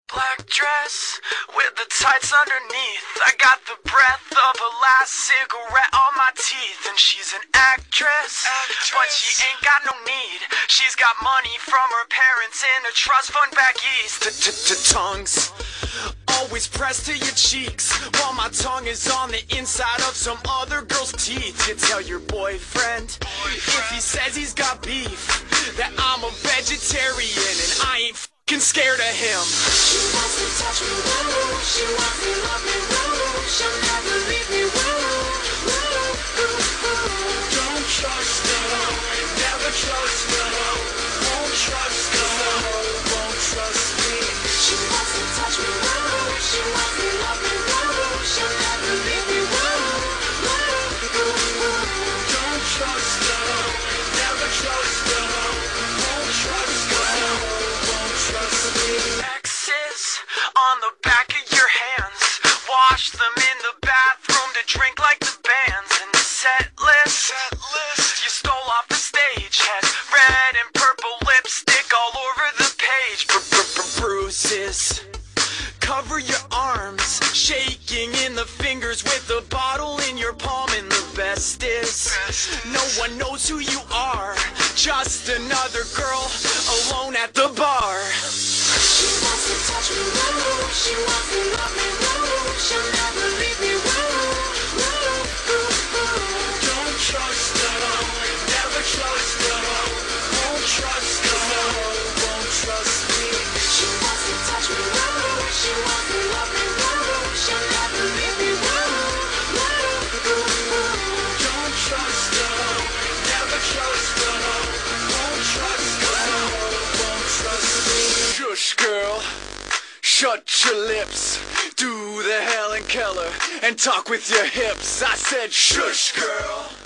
Black dress with the tights underneath. I got the breath of a last cigarette on my teeth. And she's an actress, but she ain't got no need. She's got money from her parents in a trust fund back east. Tongues always pressed to your cheeks, while my tongue is on the inside of some other girl's teeth. You tell your boyfriend, if he says he's got beef, that I'm a vegetarian and I ain't fucking scared of him. She wants to touch me, woo. She wants to love me, woo. She'll never leave me, woo. Don't trust her, never trust her. Won't trust her, won't trust me. She wants to touch me, woo. She wants to love me, woo. She'll never leave me, woo. Don't trust her, never trust her. Won't trust her, won't trust me. X's on the back of your hands. Wash them in the bathroom to drink like the bands. And the set list you stole off the stage had red and purple lipstick all over the page. Bruises cover your arms, shaking in the fingers with the bottle in your palm. And the best is, no one knows who you are, just another girl alone at the bar. She wants to touch me, woo. She wants to love me, woo. She'll never leave me, woo. Don't trust her, never trust her. Won't trust her, won't trust me. She wants to touch me, woo. She wants to love me, woo. She'll never leave me, woo. Don't trust her, never trust her. Won't trust her, won't trust me. Shush, girl, shut your lips. Do the Helen Keller and talk with your hips. I said shush, girl.